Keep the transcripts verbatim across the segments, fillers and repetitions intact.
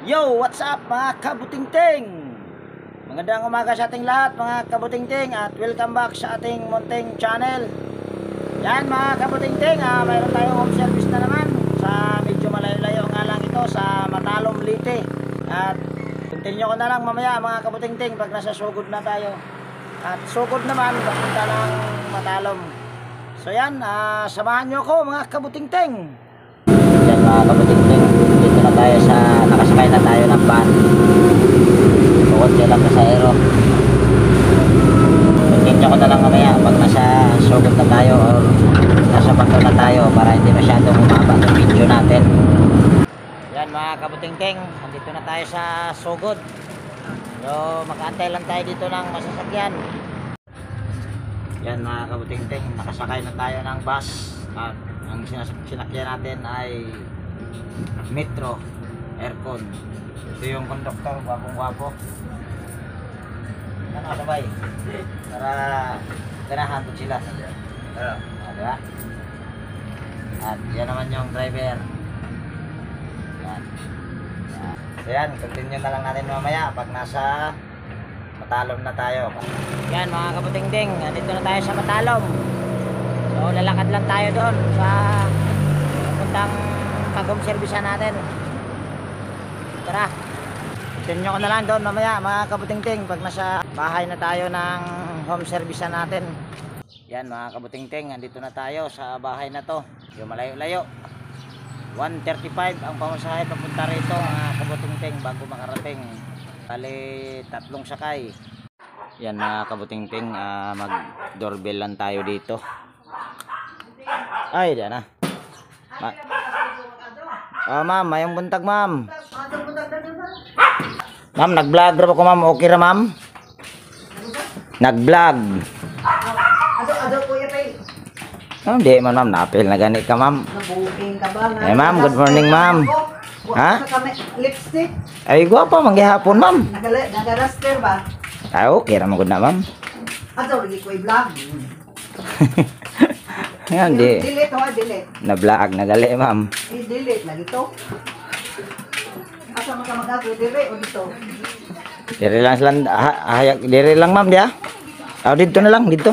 Yo, what's up mga kabutingting? Magandang umaga sa ating lahat mga kabutingting at welcome back sa ating munting channel. Yan mga kabutingting, ah, mayroon tayong home service na naman sa medyo malayo-layo nga lang ito sa Matalom, Leyte. At continue ko na lang mamaya mga kabutingting pag nasa sugod na tayo. At sugod naman papunta ng Matalom. So yan, ah, samahan nyo ako mga kabutingting. Yan mga kabutingting, dito na tayo sa, nakasakay na tayo ng van. Bukod nyo lang sa aero. Continue ko na lang mamaya pag nasa sugod na tayo or nasa bangko na tayo para hindi masyadong humaba ng video natin. Yan mga kabutingting, andito na tayo sa sugod. So makaantay lang tayo dito ng masasakyan. Yan mga kabutingting, nakasakay na tayo ng bus at ang sinakyan natin ay Metro Aircon. Ito yung konduktor, gwapong-gwapo. Ano sabay? Para ganahan po sila. Uh, diba? At yan naman yung driver. Yan. Yan. So yan, continue na lang natin mamaya pag nasa Matalom na tayo. Yan mga kabutingting, dito na tayo sa Matalom. So lalakad lang tayo doon sa puntang pag-home service natin. Tara, continue ko na lang doon mamaya mga kabutingting pag nasa bahay na tayo ng home service natin. Yan mga kabutingting, andito na tayo sa bahay na to. Yung malayo-layo, one thirty-five ang pamasahe papunta rito mga kabutingting bago makarating. Bali tatlong sakay. Yan mga kabutingting, uh, mag doorbell lang tayo dito. Ay, diyan na. Ma oh, ma'am, mayong buntag, ma'am. Ma'am, nag-vlog ra ko, ma'am. Okay ra, ma'am? Nag-vlog. Ado, ado, kuya, pay. Oh, di man, ma'am. Napil na gani ka, ma'am. Nabuking ka ba? Eh, ma'am, good morning, ma'am. Ha? Lipstick? Ay, guwapa, manggihapon, ma'am. Nagaraster ba? Ay, okay ra man, ma'am. Ado, lagi ko i-vlog. Yan, di. Delete, ha, delete. Na-vlog, nagali, ma'am. I-delete lagi to. Asa mo ka magagawa, delete o dito? Dire lang sila, hayak, dire lang, ma'am, dia. Oh, dito na lang, dito.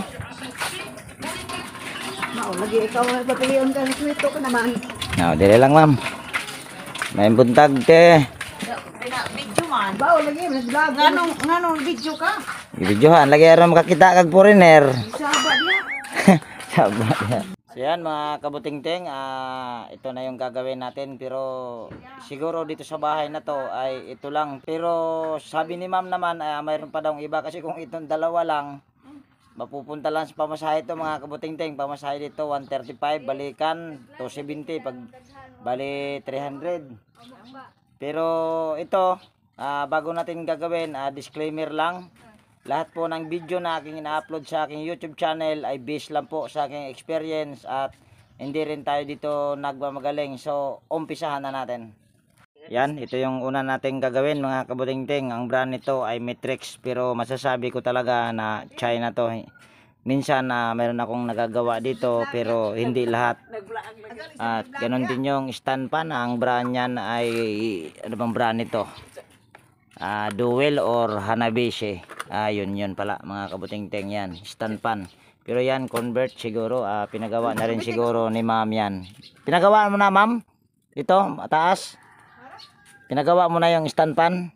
Mao, lagi ikaw, papiliyon ka, swito ka naman. No, dire lang, ma'am. May buntag, te. Video man. Bao, lagi, nag-vlog. Nganong, nganong video ka? Videohan, lagi aram makakita kag foreigner. Saba niya. Saba niya. So yan mga kabutingting, uh, ito na yung gagawin natin pero siguro dito sa bahay na to ay ito lang. Pero sabi ni ma'am naman uh, mayroon pa daw iba kasi kung itong dalawa lang mapupunta lang sa pamasahe ito mga kabutingting. Pamasahe dito one thirty-five, balikan two seventy, pag bali three hundred. Pero ito uh, bago natin gagawin, uh, disclaimer lang. Lahat po ng video na aking ina-upload sa aking YouTube channel ay based lang po sa aking experience at hindi rin tayo dito nagmamagaling. So, umpisahan na natin. Yan, ito yung una nating gagawin mga kabutingting. Ang brand nito ay Matrix pero masasabi ko talaga na China to. Minsan na uh, meron akong nagagawa dito pero hindi lahat. At ganun din yung stand pan. Ang brand niyan ay, ano bang brand nito? Uh, Duel or Hanabishi. Ah, yun yun pala mga kabutingting, yan stand pan. Pero yan convert siguro, uh, pinagawa na rin siguro ni ma'am yan. Pinagawa mo na ma'am? Ito, mataas. Pinagawa mo na yung stand pan?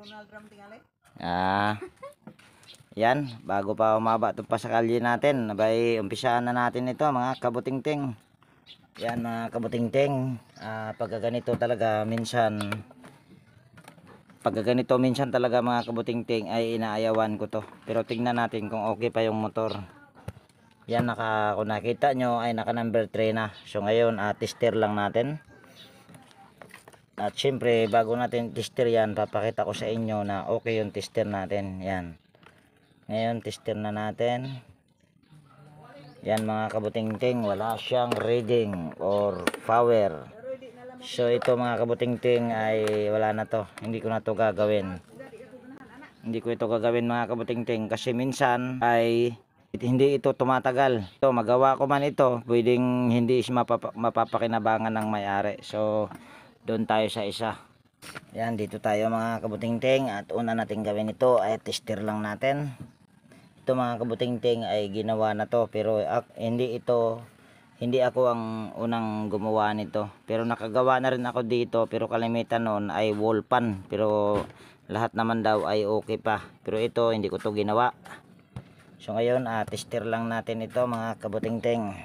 Ah, yan, bago pa umaba ito pa sa kalye natin, nabay umpisaan na natin ito mga kabutingting. Yan mga kabutingting, uh, pagka ganito talaga minsan pag ganito minsan talaga mga kabutingting ay inaayawan ko to. Pero tingnan natin kung okay pa yung motor. Yan, naka, kung nakita nyo ay naka number three na. So ngayon uh, tester lang natin. At syempre bago natin tester yan, papakita ko sa inyo na okay yung tester natin. Yan. Ngayon tester na natin. Yan mga kabutingting, wala siyang reading or power. So ito mga kabutingting ay wala na to. Hindi ko na to gagawin. Hindi ko ito gagawin mga kabutingting kasi minsan ay hindi ito tumatagal. Ito magawa ko man ito, pwedeng hindi mapap mapapakinabangan ng may-ari. So doon tayo sa isa. Yan, dito tayo mga kabutingting, at una natin gawin ito ay tester lang natin. Ito mga kabutingting ay ginawa na to, pero ak, hindi ito hindi ako ang unang gumawa nito, pero nakagawa na rin ako dito, pero kalimitan noon ay wall pan, pero lahat naman daw ay okay pa, pero ito hindi ko to ginawa. So ngayon ah, tester lang natin ito mga kabutingting.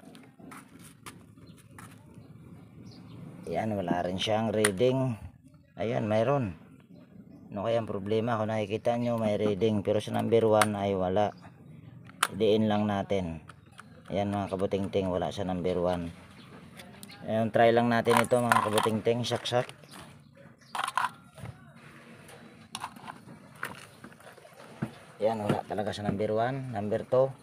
Yan, wala rin siyang reading. Ayan, mayroon. Ano kaya ang problema? Kung nakikita nyo may reading, pero sa number one ay wala. Diin lang natin. Ayan mga kabutingting, wala sa number one. Ayan, try lang natin ito mga kabutingting. Saksak. Ayan, wala talaga sa number one. Number two.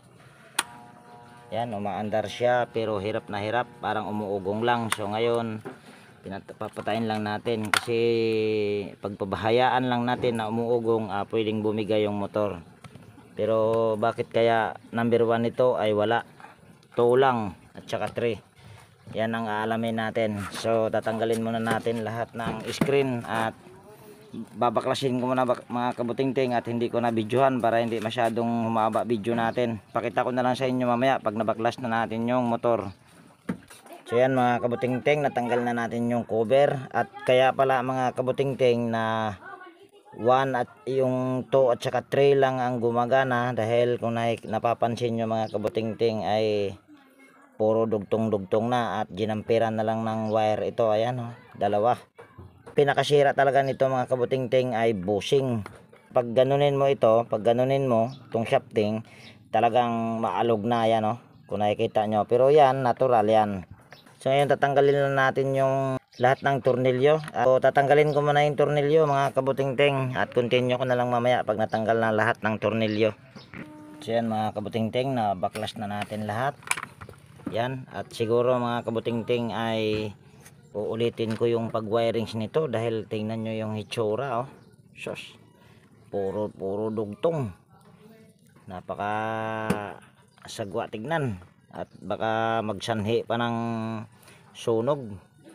Ayan, umaandar siya, pero hirap na hirap. Parang umuugong lang. So ngayon, pinapatayin lang natin, kasi pagpabahayaan lang natin na umuugong, ah, pwedeng bumigay yung motor. Pero bakit kaya number one ito ay wala? two lang at saka three. Yan ang aalamin natin. So tatanggalin muna natin lahat ng screen at babaklasin ko muna mga kabutingting, at hindi ko na videohan para hindi masyadong humaba video natin. Pakita ko na lang sa inyo mamaya pag nabaklas na natin yung motor. So yan mga kabutingting, natanggal na natin yung cover, at kaya pala mga kabutingting na one at yung two at saka three lang ang gumagana, dahil kung napapansin nyo mga kabutingting ay puro dugtong-dugtong na at ginampiran na lang ng wire ito. Ayan oh, dalawa. Pinakasira talaga nito mga kabutingting ay bushing. Pag ganunin mo ito, pag ganunin mo itong shafting, talagang maalog na. Yan oh, kung nakikita nyo. Pero yan, natural yan. So ngayon tatanggalin na natin yung lahat ng tornilyo. So tatanggalin ko muna yung tornilyo mga kabutingting, at continue ko na lang mamaya pag natanggal na lahat ng tornilyo. So yan mga kabutingting, na baklas na natin lahat. Yan, at siguro mga kabutingting ay uulitin ko yung pag-wirings nito, dahil tingnan nyo yung hitsura oh. Sus, puro puro dugtong. Napaka sagwa tignan, at baka magsanhi pa ng sunog.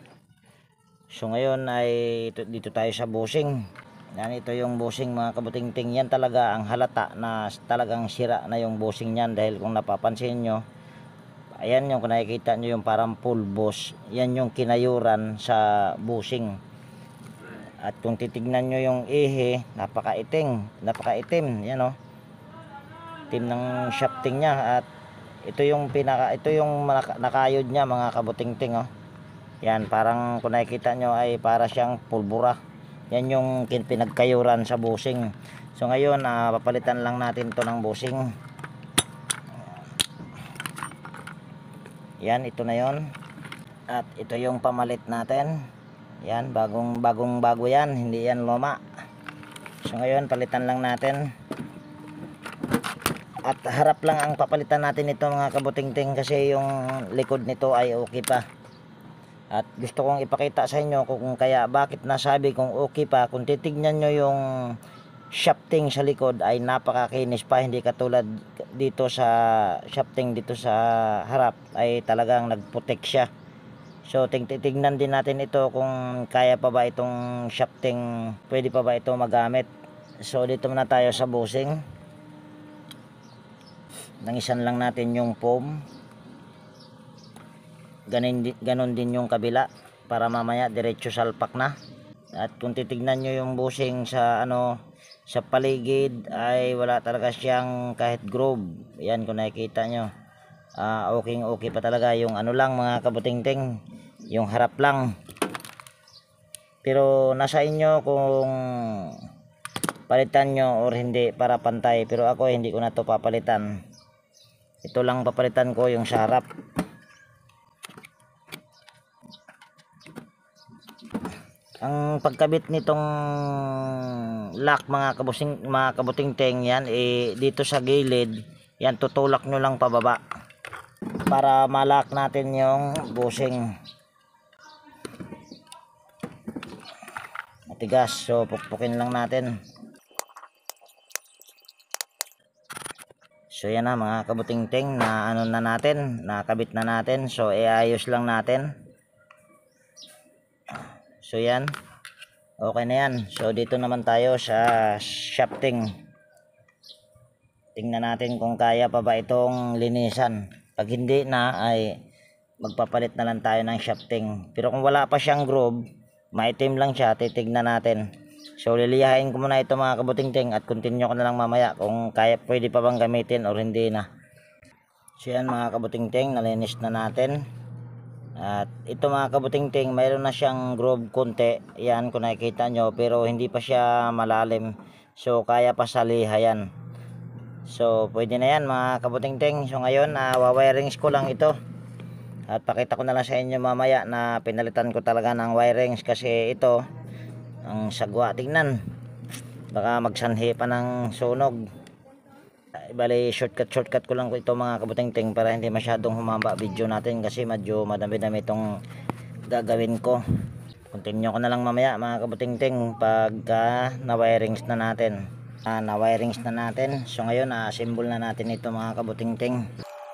So ngayon ay ito, dito tayo sa bushing. Yan, ito yung bushing mga kabutingting. Yan talaga ang halata na talagang sira na yung bushing yan, dahil kung napapansin nyo, ayan yung kung nakikita nyo yung parang pulbos, yan yung kinayuran sa bushing. At kung titignan nyo yung ihe, napakaiting, napakaitim, yan o, itim ng shafting nya. At ito yung pinaka, ito yung nakayod nya mga kabutingting o. Yan, parang kung nakikita nyo ay para siyang pulbura. Yan yung pinagkayuran sa bushing. So ngayon uh, papalitan lang natin to ng bushing. Yan, ito na yon. At ito yung pamalit natin. Yan, bagong bagong bago yan, hindi yan luma. So ngayon palitan lang natin. At harap lang ang papalitan natin ito mga kabutingting, kasi yung likod nito ay okay pa. At gusto kong ipakita sa inyo kung kaya bakit nasabi kong okay pa. Kung titignan nyo yung shafting sa likod ay napakakinis pa, hindi katulad dito sa shafting dito sa harap ay talagang nagputek siya. So titignan din natin ito kung kaya pa ba itong shafting, pwede pa ba ito magamit. So dito muna tayo sa bushing. Nangisan lang natin yung foam. Ganon, ganon din yung kabila, para mamaya diretso salpak na. At kung titignan nyo yung bushing sa ano, sa paligid ay wala talaga siyang kahit groove. Yan, kung nakikita nyo, uh, okay okay pa talaga. Yung ano lang mga kabutingting, yung harap lang. Pero nasa inyo kung palitan nyo or hindi para pantay. Pero ako hindi ko na to papalitan. Ito lang papalitan ko, yung sa harap. Ang pagkabit nitong lock mga kabusing, mga kabutingting, yan eh, dito sa gilid, yan tutulak nyo lang pababa para malak natin yung bushing. Matigas, so pukpukin lang natin. So yan na mga kabutingting, na ano na natin, nakabit na natin. So iayos lang natin. So yan, Okay na yan. So dito naman tayo sa shafting. Tingnan natin kung kaya pa ba itong linisan. Pag hindi na ay magpapalit na lang tayo ng shafting. Pero kung wala pa siyang groove, maitim lang siya, titignan natin. So lilihain ko muna ito mga kabutingting at continue ko na lang mamaya kung kaya pwede pa bang gamitin or hindi na. So yan mga kabutingting, nalinis na natin. At ito mga kabutingting, mayroon na siyang groove konti. Yan kung nakikita nyo, pero hindi pa siya malalim. So kaya pa sa lihayan. So pwede na yan mga kabutingting. So ngayon uh, wawirings ko lang ito. At pakita ko na lang sa inyo mamaya na pinalitan ko talaga ng wirings. Kasi ito ang sagwa, tingnan, baka magsanhi pa ng sunog. Bali shortcut shortcut ko lang ito mga kabutingting para hindi masyadong humaba video natin kasi medyo madami-dami itong gagawin ko. Continue ko na lang mamaya mga kabutingting pagka na wirings na natin. Ah, na wirings na natin. So ngayon na-assemble na natin ito mga kabutingting.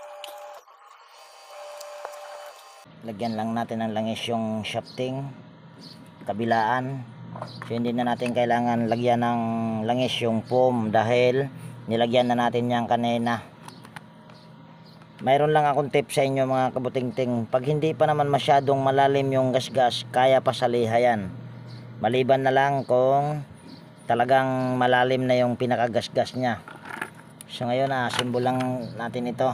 Lagyan lang natin ng langis yung shafting kabilaan. So hindi na natin kailangan lagyan ng langis yung foam dahil nilagyan na natin yan kanina. Mayroon lang akong tip sa inyo mga kabutingting. Pag hindi pa naman masyadong malalim yung gasgas, kaya pa sa lihayan. Maliban na lang kung talagang malalim na yung pinakagasgas niya. So ngayon ah, simbol lang natin ito.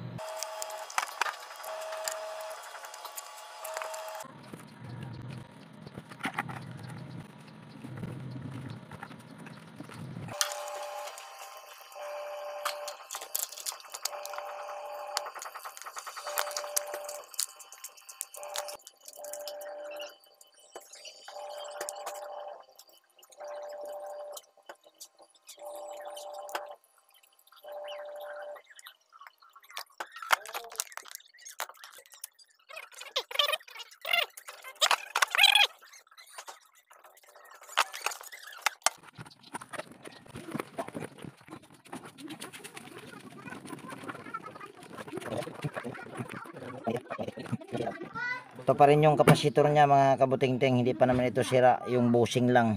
Ito pa rin yung kapasitor niya mga kabutingting, hindi pa naman ito sira, yung bushing lang.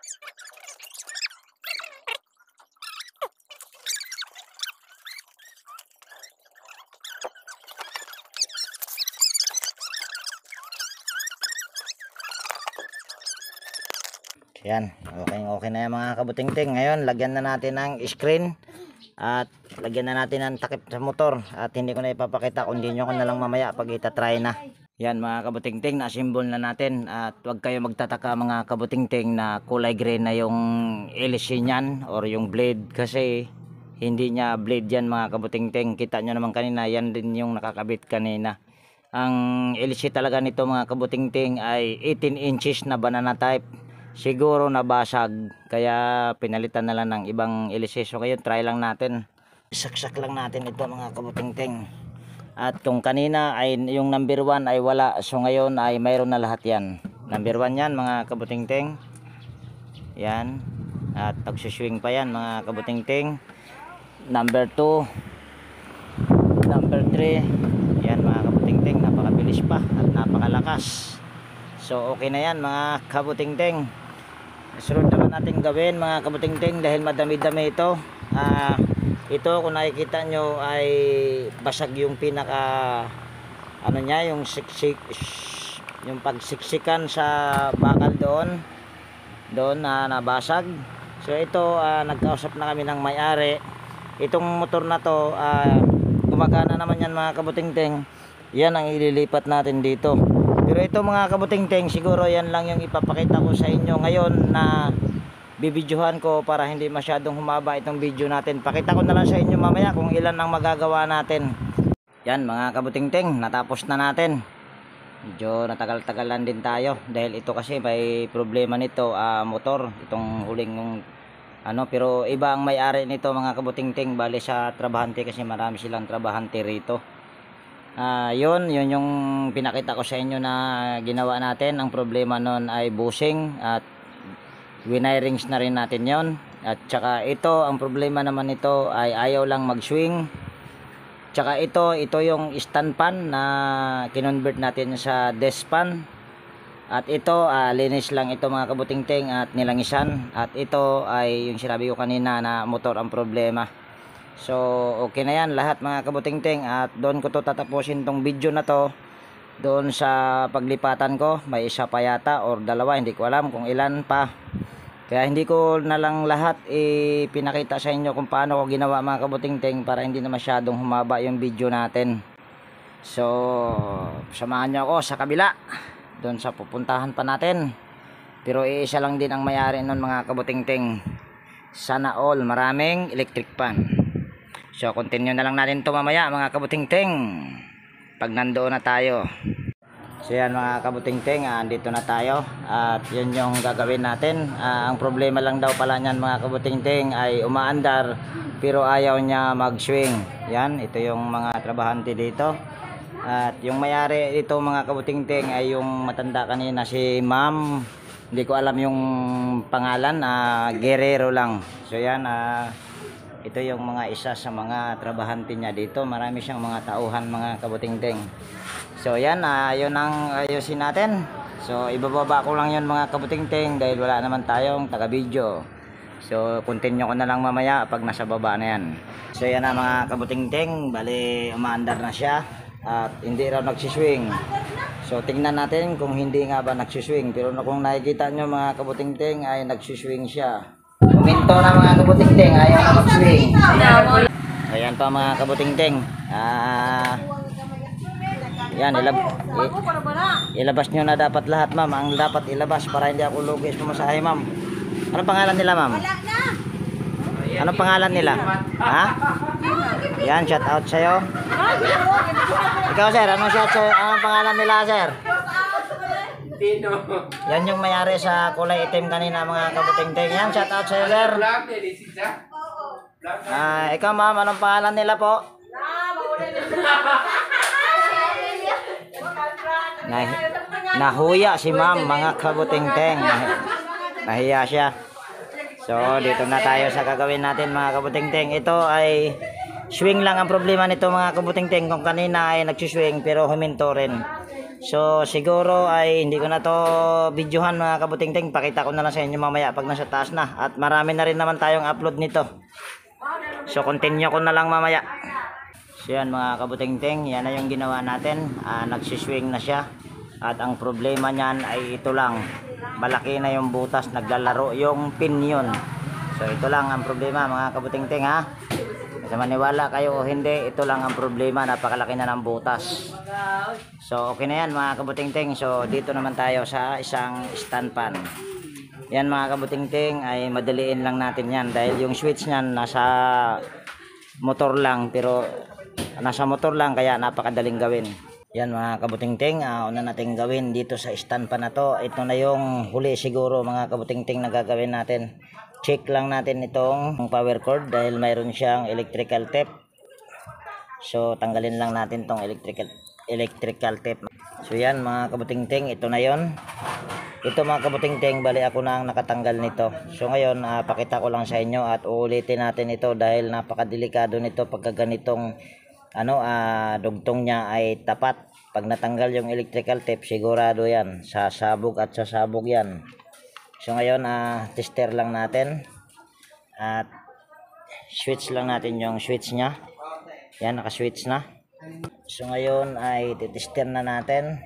Yan, okay, okay na yan mga kabutingting. Ngayon, lagyan na natin ng screen at lagyan na natin ng takip sa motor. At hindi ko na ipapakita, kundi nyo ko na lang mamaya pag itatry na. Yan mga kabutingting, na-assemble na natin. At huwag kayo magtataka mga kabutingting na kulay gray na yung L C niyan or yung blade. Kasi hindi niya blade yan mga kabutingting. Kita nyo naman kanina, yan din yung nakakabit kanina. Ang L C talaga nito mga kabutingting ay eighteen inches na banana type. Siguro nabasag, kaya pinalitan na lang ng ibang L C. So ngayon try lang natin, saksak lang natin ito mga kabutingting. At kung kanina ay yung number one ay wala, so ngayon ay mayroon na lahat yan. Number one yan mga kabutingting, yan. At pagsuswing pa yan mga kabutingting. Number two, number three, yan mga kabutingting. Napakabilis pa at napakalakas. So okay na yan mga kabutingting. Sunod naman natin gawin mga kabutingting dahil madami-dami ito. Ah, ito kung nakikita nyo ay basag yung pinaka ano niya, yung siksik, yung pagsiksikan sa bakal doon doon na nabasag. So ito ah, nagkausap na kami ng may-ari. Itong motor na to ah, gumagana naman yan mga kabutingting. Yan ang ililipat natin dito. Pero ito mga kabutingting, siguro yan lang yung ipapakita ko sa inyo ngayon na bibidyohan ko para hindi masyadong humaba itong video natin. Pakita ko na lang sa inyo mamaya kung ilan ang magagawa natin. Yan mga kabutingting, natapos na natin. Medyo natagal-tagalan din tayo dahil ito kasi may problema nito, uh, motor, itong huling yung ano, pero iba ang may-ari nito mga kabutingting, bali sa trabahante kasi marami silang trabahante rito. Uh, yun, yun yung pinakita ko sa inyo na ginawa natin. Ang problema nun ay bushing at winirings na rin natin yon. At saka ito, ang problema naman nito ay ayaw lang mag-swing. Tsaka ito, ito yung stand pan na kinonvert natin sa desk pan. At ito, ah, linis lang ito mga kabutingting at nilangisan. At ito ay yung sinabi ko kanina na motor ang problema. So okay na yan lahat mga kabutingting. At doon ko to tatapusin tong video na to. Doon sa paglipatan ko, may isa pa yata or dalawa, hindi ko alam kung ilan pa. Kaya hindi ko na lang lahat ipinakita sa inyo kung paano ko ginawa mga kabutingting para hindi na masyadong humaba yung video natin. So samahan nyo ako sa kabila, doon sa pupuntahan pa natin. Pero iisa lang din ang mayari nun mga kabutingting. Sana all maraming electric pan. So continue na lang natin to mamaya mga kabutingting pag nandoon na tayo. So yan mga kabutingting, ah, andito na tayo. At yun yung gagawin natin. ah, Ang problema lang daw pala nyan mga kabutingting ay umaandar pero ayaw niya mag-swing. Yan, ito yung mga trabahante dito. At yung mayari dito mga kabutingting ay yung matanda kanina, si ma'am. Hindi ko alam yung pangalan, uh, Guerrero lang. So yan, uh, ito yung mga isa sa mga trabahante niya dito. Marami siyang mga tauhan mga kabutingting. So yan, uh, yun ang ayusin natin. So ibababa ko lang yun mga kabutingting dahil wala naman tayong taga-video. So continue ko na lang mamaya pag nasa baba na yan. So yan na mga kabutingting, bali umaandar na siya. At hindi raw nagsiswing. So tingnan natin kung hindi nga ba nagsiswing. Pero kung nakikita nyo mga kabutingting ay nagsiswing siya. Kuminto na mga kabutingting, ayaw na mag-swing. Ayan pa mga kabutingting. Ah, yan, ilab i ilabas nyo na dapat lahat ma'am. Ang dapat ilabas para hindi ako lugi sa pamasahe ma'am. Anong pangalan nila ma'am? Anong pangalan nila? Ha? Yan, shout out sa'yo. Ikaw sir, anong shout sa'yo? Anong pangalan nila sir? Tino. Yan yung mayari sa kulay itim kanina mga kabutingting. Yan, shout out sa'yo sir. Ah, ikaw ma'am, anong pangalan nila po? Nah nahuya si ma'am mga kabutingting. Nahiya siya. So dito na tayo sa gagawin natin mga kabutingting. Ito ay swing lang ang problema nito mga kabutingting. Kung kanina ay nagsiswing pero huminto rin. So siguro ay hindi ko na to videohan mga kabutingting. Pakita ko na lang sa inyo mamaya pag nasa taas na. At marami na rin naman tayong upload nito. So continue ko na lang mamaya. So yan mga kabutingting, yan na yung ginawa natin. ah, Nagsiswing na siya. At ang problema niyan ay ito lang. Malaki na yung butas, naglalaro yung pin yun. So ito lang ang problema mga kabutingting ha. Kasi maniwala kayo o hindi, ito lang ang problema, napakalaki na ng butas. So okay na yan mga kabutingting. So dito naman tayo sa isang stand pan. Yan mga kabutingting ay madaliin lang natin yan. Dahil yung switch niyan nasa motor lang. Pero nasa motor lang kaya napakadaling gawin. Yan mga kabutingting, uh, una natin gawin dito sa stand pa na to. Ito na yung huli siguro mga kabutingting na gagawin natin. Check lang natin itong power cord dahil mayroon siyang electrical tape. So tanggalin lang natin tong electrical electrical tape. So yan mga kabutingting, ito na yon. Ito mga kabutingting, bali ako na ang nakatanggal nito. So ngayon, uh, pakita ko lang sa inyo at uulitin natin ito dahil napakadelikado nito pagka ganitong ano, uh, dugtong niya ay tapat. Pag natanggal yung electrical tape, sigurado yan, sasabog at sasabog yan. So ngayon, uh, tester lang natin at switch lang natin yung switch nya. Yan, naka-switch na. So ngayon ay titester na natin.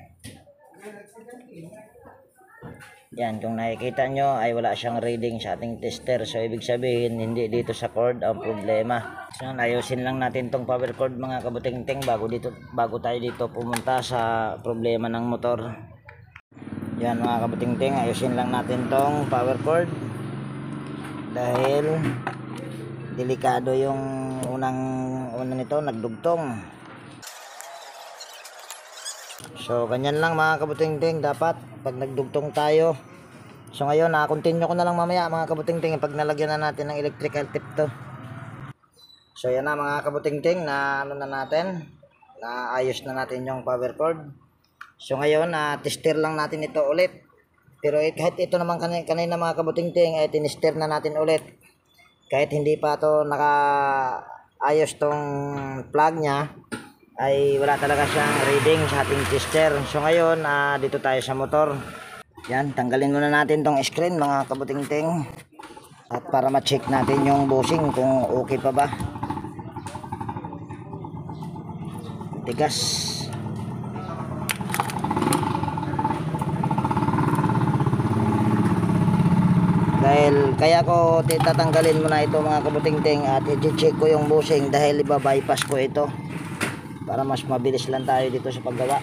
Yan, kung nakikita nyo ay wala siyang reading sa ating tester. So ibig sabihin hindi dito sa cord ang problema. So ayusin lang natin tong power cord mga kabutingting bago dito bago tayo dito pumunta sa problema ng motor. Yan mga kabutingting, ayusin lang natin tong power cord dahil delikado yung unang una nito, nagdugtong. So ganyan lang mga kabutingting dapat pag nagdugtong tayo. So ngayon na uh, continue ko na lang mamaya mga kabutingting pag nalagyan na natin ng electrical tape to. So yan na mga kabutingting, na ano na natin, na ayos na natin yung power cord. So ngayon na uh, tester lang natin ito ulit. Pero eh, kahit ito naman kanina, kanina mga kabutingting ay tinister na natin ulit. Kahit hindi pa to naka ayos tong plug nya ay wala talaga siyang reading sa ating tester. So ngayon uh, dito tayo sa motor. Yan, tanggalin muna natin tong screen mga kabuting-ting. At para ma-check natin yung bushing kung okay pa ba. Tigas. Dahil kaya ko titatanggalin muna ito mga kabuting-ting at i-check ko yung bushing dahil iba-bypass ko ito para mas mabilis lang tayo dito sa paggawa.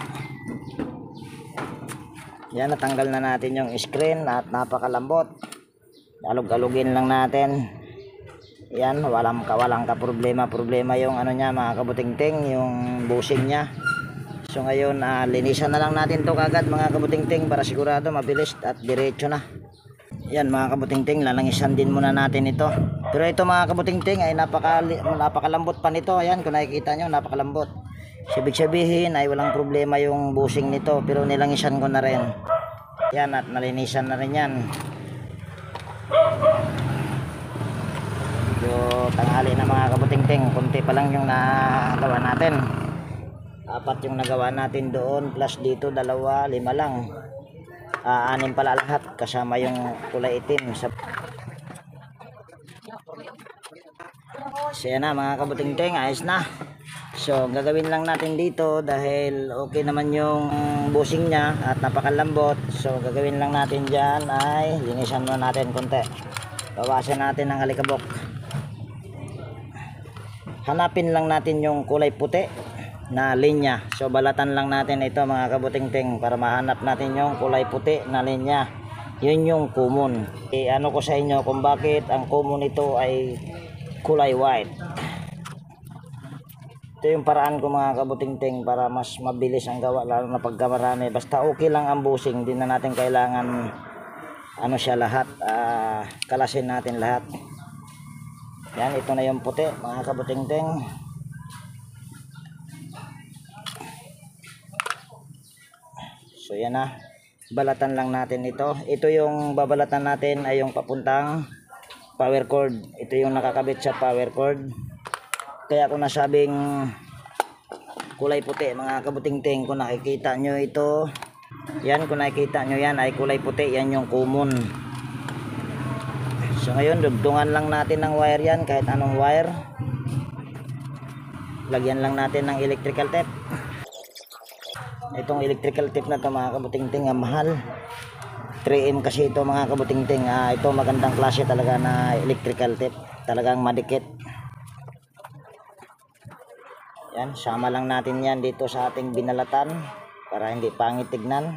Yan, natanggal na natin yung screen at napakalambot. Alog-alugin lang natin. Yan, walang ka walang ka problema problema yung ano niya mga kabuting-ting, yung bushing niya. So ngayon uh, linisan na lang natin to kagad mga kabuting-ting para sigurado mabilis at diretso na. Yan mga kabuting-ting, lalangisan din muna natin ito. Pero ito mga kabuting-ting ay napaka, napakalambot pa nito. Ayan, kung nakikita nyo, napakalambot. Ibig sabihin ay walang problema yung bushing nito, pero nilangisan ko na rin. Yan, at nalinisan na rin yan. Yung tanghali na mga kabuting-ting, kunti pa lang yung nagawa natin. Apat yung nagawa natin doon, plus dito dalawa, lima lang. Uh, anim pala lahat kasama yung kulay itim sa... So yan na mga kabuting-ting, ayos na. So gagawin lang natin dito dahil okay naman yung bushing nya at napakalambot. So gagawin lang natin dyan ay linisan muna natin konti, bawasan natin ang alikabok. Hanapin lang natin yung kulay puti na linya. So balatan lang natin ito mga kabuting-ting para mahanap natin yung kulay puti na linya. Yun yung common. E, ano ko sa inyo kung bakit ang common ito ay kulay white. Ito yung paraan ko mga kabuting-ting para mas mabilis ang gawa lalo na pagka marami. Basta okay lang ang bushing, hindi na natin kailangan ano siya lahat, uh, kalasin natin lahat. Yan, ito na yung puti mga kabuting-ting. So yan na, balatan lang natin ito. Ito yung babalatan natin ay yung papuntang power cord. Ito yung nakakabit sa power cord. Kaya ako nasabing kulay puti mga kabuting-ting. Kung nakikita nyo ito, yan, kung nakikita nyo yan ay kulay puti, yan yung common. So ngayon dugtungan lang natin ng wire yan, kahit anong wire. Lagyan lang natin ng electrical tape. Itong electrical tape na to mga kabuting-ting, ang mahal. three M kasi ito mga kabuting-ting. Ah, ito magandang klase talaga na electrical tape, talagang madikit. Yan, sama lang natin yan dito sa ating binalatan para hindi pangit tignan.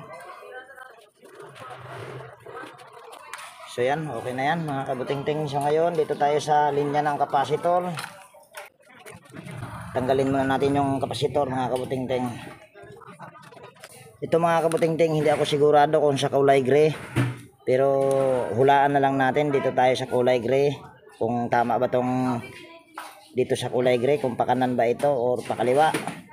So yan, okay na yan mga kabuting-ting. So ngayon dito tayo sa linya ng kapasitor. Tanggalin muna natin yung kapasitor mga kabuting-ting. Ito mga kabuting-ting, hindi ako sigurado kung sa kulay gray, pero hulaan na lang natin. Dito tayo sa kulay gray, kung tama ba tong dito sa kulay gray, kung pakanan ba ito or pakaliwa.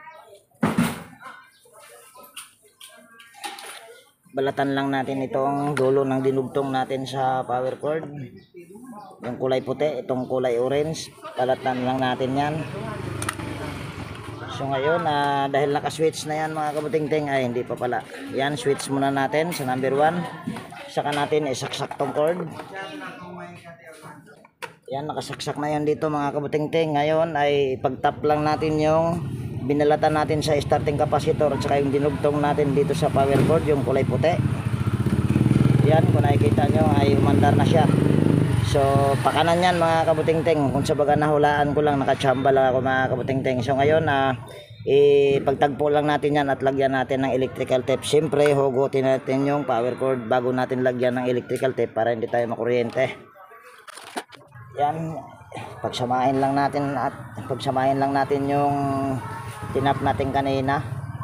Balatan lang natin itong dulo ng dinugtong natin sa power cord, yung kulay puti, itong kulay orange. Balatan lang natin yan. So ngayon, uh, dahil naka-switch na yan mga kabuting-ting, ay hindi pa pala. Yan, switch muna natin sa number one. Saka natin isaksak tong cord. Yan, nakasaksak na yan dito mga kabuting-ting. Ngayon ay pag-tap lang natin yung binalatan natin sa starting capacitor at saka yung dinugtong natin dito sa power cord, yung kulay puti. Yan, kung nakikita nyo ay umandar na siya. So pakanan yan mga kabuting-ting. Kung sa baga nahulaan ko lang, nakachamba lang ako mga kabuting-ting. So ngayon uh, ipagtagpo lang natin yan at lagyan natin ng electrical tape. Siyempre hugutin natin yung power cord bago natin lagyan ng electrical tape para hindi tayo makuryente. Yan, pagsamahin lang natin at pagsamahin lang natin yung tinap natin kanina.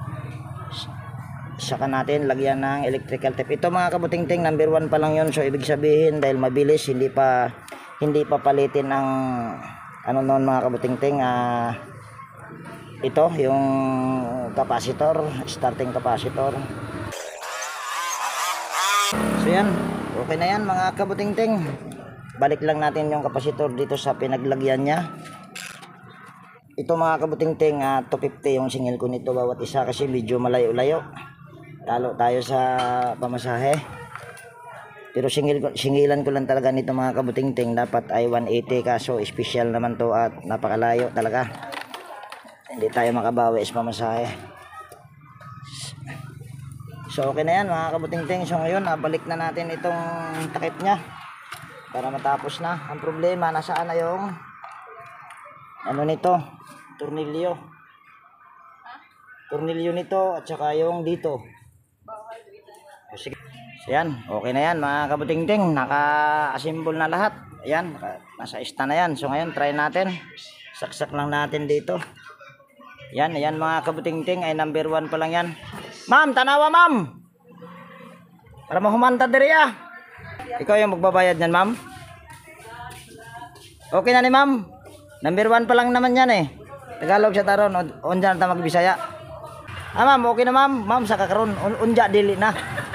Saka natin lagyan ng electrical tape. Ito mga kabuting-ting, number one pa lang yun. So ibig sabihin dahil mabilis, hindi pa hindi pa palitin ang ano noon mga kabuting-ting, uh, ito yung capacitor, starting capacitor. So yan, okay na yan mga kabuting-ting. Balik lang natin yung capacitor dito sa pinaglagyan nya. Ito mga kabuting-ting, uh, two fifty yung singil ko nito bawat isa kasi medyo malayo-layo. Talo tayo sa pamasahe. Pero singil, ko- singilan ko lang talaga nito mga kabutingting. Dapat ay one eighty, kaso special naman to at napakalayo talaga. Hindi tayo makabawi sa pamasahe. So okay na yan mga kabutingting. So ngayon nabalik na natin itong takip niya para matapos na. Ang problema, nasaan na yung ano nito, tornilyo. Tornilyo nito at saka yung dito. O, sige. So, yan, okay na yan mga kabutingting. Naka-assemble na lahat. Ayan, naka, nasa ista na yan. So ngayon try natin. Saksak lang natin dito. Yan, ayan mga kabutingting, ay number one pa lang yan. Ma'am, tanawa ma'am. Para mahumanta diri ah. Ikaw yung magbabayad niyan ma'am. Okay na ni ma'am. Number one pa lang naman yan eh. Tagalog sa taron, unja na ta magbisaya. Ah ma'am, okay na ma'am. Ma'am, sa kakaroon, un unja dili na.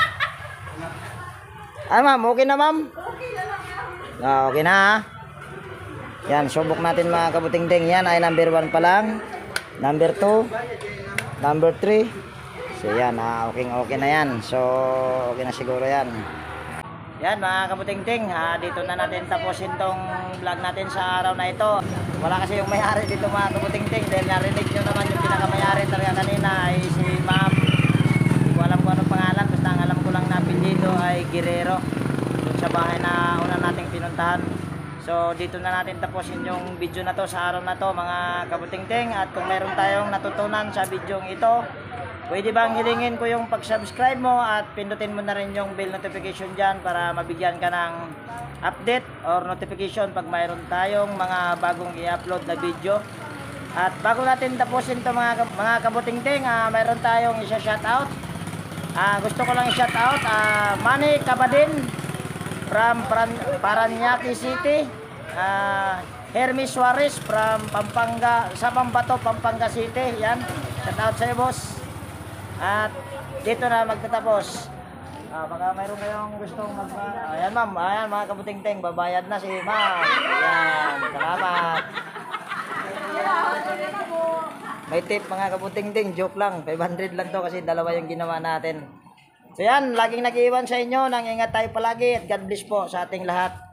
Ah ma'am, okay na ma'am. Ah, okay na ha. Yan, subok natin mga kabutingting. Yan ay number one pa lang. Number two. Number three. So yan, ah, okay, okay na yan. So, okay na siguro yan. Yan mga kabutingting, ah, dito na natin tapusin tong vlog natin sa araw na ito. Wala kasi yung may-ari dito mga kabutingting. Dahil narinig nyo naman yung pinakamayari talaga kanina ay si ma'am. Hindi ko alam kung anong pangalan. Basta ang alam ko lang na apelyido ay Guerrero. Doon sa bahay na una nating pinuntahan. So dito na natin tapusin yung video na to sa araw na to mga kabutingting. At kung meron tayong natutunan sa video ito, pwede bang hilingin ko yung pag-subscribe mo at pindutin mo na rin yung bell notification dyan para mabigyan ka ng update or notification pag mayroon tayong mga bagong i-upload na video. At bago natin tapusin to mga, mga kabutingting, uh, mayroon tayong isa-shoutout. Uh, gusto ko lang i-shoutout uh, Manny Kabadin from Paranaque City, uh, Hermes Suarez from Pampanga, sa Pambato, Pampanga City. Yan, shoutout sa iyo boss. At dito na magtatapos. Ah, baka mayroon kayong gustong mag... Ayan ma'am, ayan mga kabutingting, babayad na si ma'am. Ayan, salamat. May tip mga kabutingting, joke lang. five hundred lang to kasi dalawa yung ginawa natin. So yan, laging nag-iwan sa inyo. Nang ingat tayo palagi at God bless po sa ating lahat.